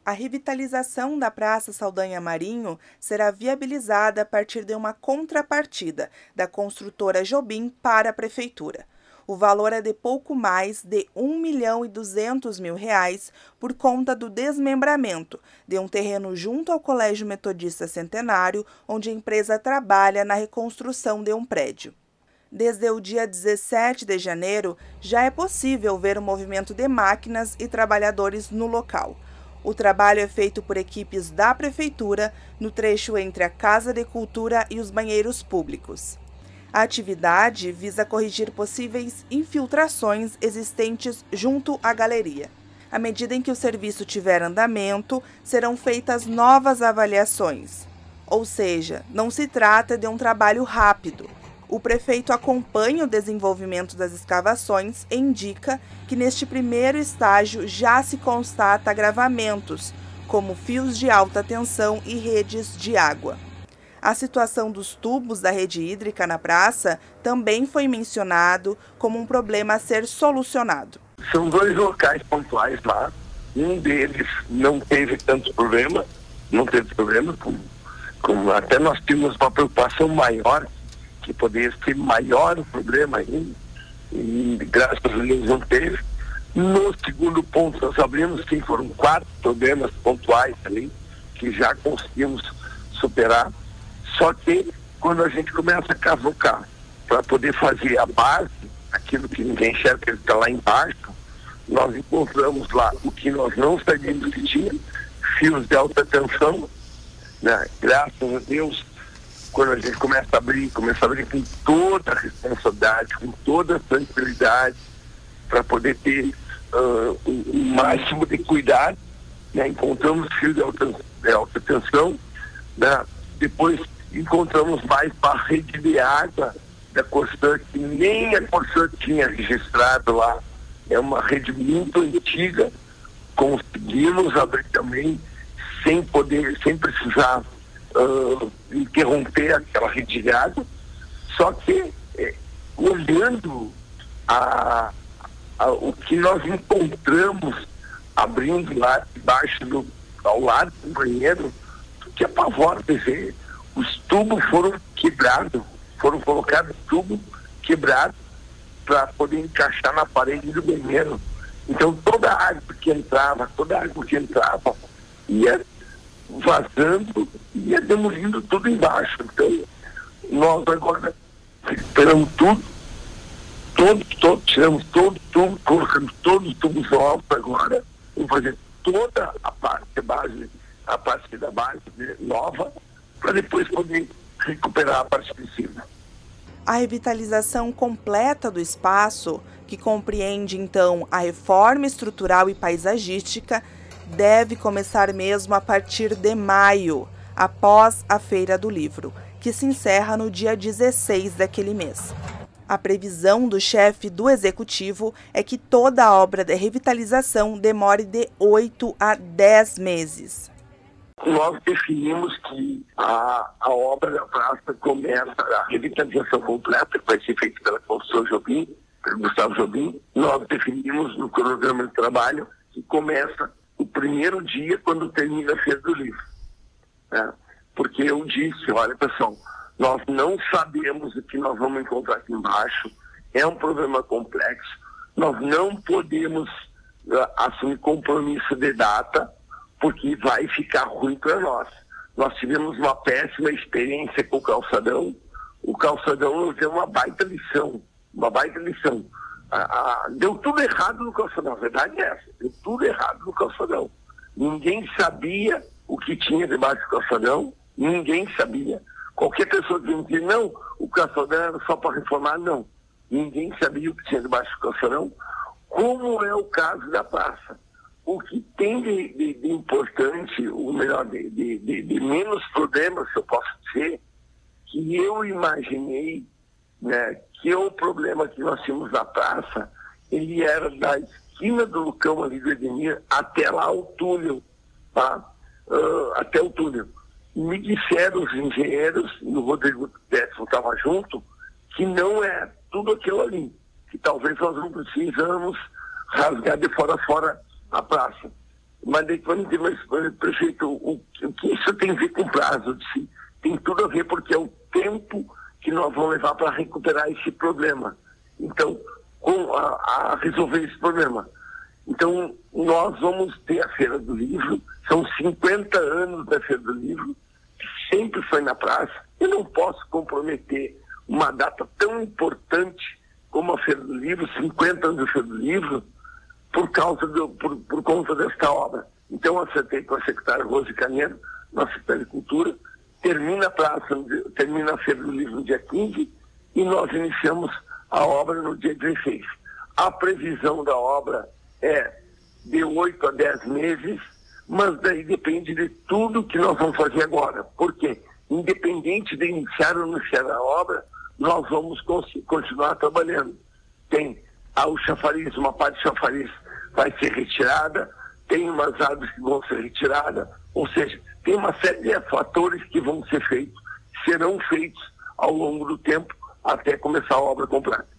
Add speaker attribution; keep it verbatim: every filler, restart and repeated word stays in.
Speaker 1: A revitalização da Praça Saldanha Marinho será viabilizada a partir de uma contrapartida da construtora Jobim para a Prefeitura. O valor é de pouco mais de um milhão e duzentos mil reais por conta do desmembramento de um terreno junto ao Colégio Metodista Centenário, onde a empresa trabalha na reconstrução de um prédio. Desde o dia dezessete de janeiro, já é possível ver o movimento de máquinas e trabalhadores no local. O trabalho é feito por equipes da Prefeitura no trecho entre a Casa de Cultura e os banheiros públicos. A atividade visa corrigir possíveis infiltrações existentes junto à galeria. À medida em que o serviço tiver andamento, serão feitas novas avaliações. Ou seja, não se trata de um trabalho rápido. O prefeito acompanha o desenvolvimento das escavações e indica que neste primeiro estágio já se constata agravamentos, como fios de alta tensão e redes de água. A situação dos tubos da rede hídrica na praça também foi mencionado como um problema a ser solucionado.
Speaker 2: São dois locais pontuais lá, um deles não teve tanto problema, não teve problema, como, como até nós tínhamos uma preocupação maior, que poderia ter maior o problema ainda, e graças a Deus não teve. No segundo ponto, nós abrimos que foram quatro problemas pontuais ali, que já conseguimos superar. Só que quando a gente começa a cavocar para poder fazer a base, aquilo que ninguém enxerga que está lá embaixo, nós encontramos lá o que nós não sabíamos que tinha, fios de alta tensão, né? Graças a Deus, quando a gente começa a abrir, começa a abrir com toda a responsabilidade, com toda a tranquilidade, para poder ter uh, o, o máximo de cuidado, né? Encontramos fios de alta, de alta tensão, né? Depois encontramos mais para a rede de água da Corsã, que nem a Corsã tinha registrado lá. É uma rede muito antiga, conseguimos abrir também sem poder, sem precisar Uh, interromper aquela rede de água, só que eh, olhando a, a, o que nós encontramos abrindo lá debaixo do, ao lado do banheiro, que apavora ver, os tubos foram quebrados, foram colocados tubos quebrados para poder encaixar na parede do banheiro. Então toda a água que entrava, toda a água que entrava ia vazando e ia demolindo tudo embaixo. Então, nós agora recuperamos tudo, todos, todos, tiramos todo tubo, colocamos todos os tubos novos agora, vamos fazer toda a parte base, a parte da base nova, para depois poder recuperar a parte de cima.
Speaker 1: A revitalização completa do espaço, que compreende então a reforma estrutural e paisagística, deve começar mesmo a partir de maio, após a Feira do Livro, que se encerra no dia dezesseis daquele mês. A previsão do chefe do executivo é que toda a obra de revitalização demore de oito a dez meses.
Speaker 2: Nós definimos que a, a obra da praça começa, a revitalização completa, que vai ser feita pela construção Jobim, pelo Gustavo Jobim. Nós definimos no cronograma de trabalho que começa o primeiro dia quando termina a Feira do Livro. Né? Porque eu disse, olha pessoal, nós não sabemos o que nós vamos encontrar aqui embaixo, é um problema complexo, nós não podemos uh, assumir compromisso de data, porque vai ficar ruim para nós. Nós tivemos uma péssima experiência com o calçadão, o calçadão nos deu uma baita lição, uma baita lição. Ah, ah, deu tudo errado no calçadão, a verdade é essa, deu tudo errado no calçadão. Ninguém sabia o que tinha debaixo do calçadão, ninguém sabia. Qualquer pessoa que dizia, não, o calçadão era só para reformar, não. Ninguém sabia o que tinha debaixo do calçadão, como é o caso da praça. O que tem de, de, de importante, ou melhor, de, de, de, de menos problemas, se eu posso dizer, que eu imaginei, né, que o problema que nós tínhamos na praça, ele era da esquina do Lucão ali do Edemir até lá o túnel, tá? Uh, até o túnel. Me disseram os engenheiros, e o Rodrigo Décio estava junto, que não é tudo aquilo ali, que talvez nós não precisamos rasgar de fora a fora a praça. Mas, mas prefeito, o, o que isso tem a ver com prazo? Tem tudo a ver, porque é o tempo que nós vamos levar para recuperar esse problema. Então, com a, a resolver esse problema. Então, nós vamos ter a Feira do Livro, são cinquenta anos da Feira do Livro, que sempre foi na praça. Eu não posso comprometer uma data tão importante como a Feira do Livro, cinquenta anos da Feira do Livro, por causa do, por, por conta desta obra. Então, acertei com a secretária Rose Caneiro, nossa secretária de Cultura, termina a praça, termina a Feira do Livro no dia quinze e nós iniciamos a obra no dia dezesseis. A previsão da obra é de oito a dez meses, mas daí depende de tudo que nós vamos fazer agora. Porque, independente de iniciar ou não iniciar a obra, nós vamos continuar trabalhando. Tem ah, o chafariz, uma parte do chafariz vai ser retirada, tem umas árvores que vão ser retiradas, ou seja, tem uma série de fatores que vão ser feitos, serão feitos ao longo do tempo até começar a obra completa.